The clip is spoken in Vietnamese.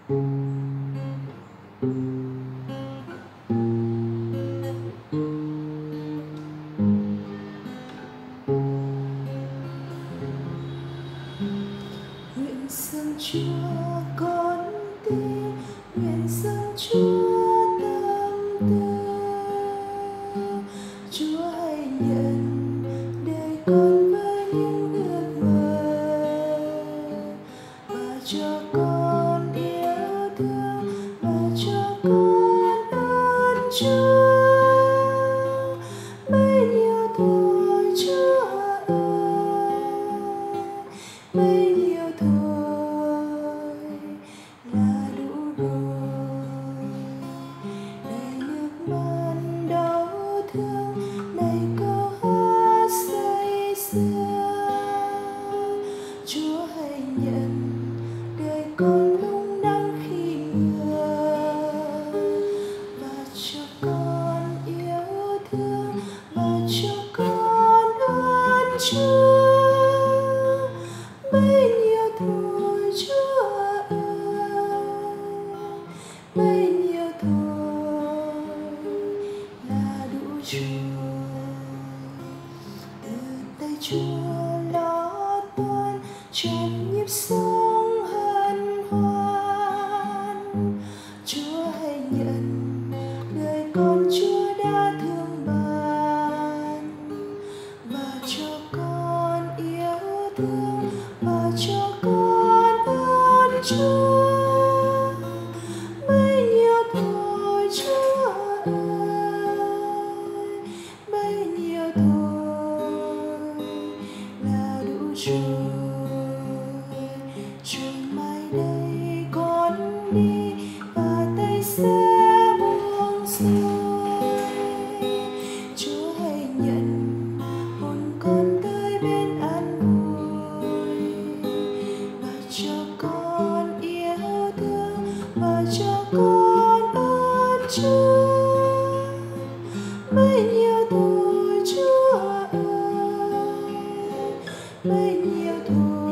Nguyện dâng Chúa con tim, nguyện dâng Chúa tâm tư. Chúa hãy nhận đời con với những ước mơ, và cho con yêu thương, và cho con ơn Chúa. Bấy nhiêu thôi Chúa ơi, bấy nhiêu thôi là đủ rồi. Đầy nước mắt đau thương, đầy câu hát say sưa. Chúa hãy nhận đời con lúc nắng khi mưa, và cho con yêu thương, và cho con ơn Chúa. Bấy nhiêu thôi Chúa ơi, bấy nhiêu thôi là đủ rồi. Từ tay Chúa lót toan trong nhịp sống hân hoan. Chúa hãy nhận đời con Chúa đã thương ban, và cho con yêu thương, và cho con ơn Chúa. Bấy nhiêu thôi Chúa ơi, bấy nhiêu thôi là đủ rồi. Rồi mai đây con đi, và tay sẽ buông xuôi. Chúa hãy nhận hồn con tới bên an vui, và cho con yêu thương, và cho con ơn Chúa. Bấy nhiêu thôi Chúa ơi, bấy nhiêu thôi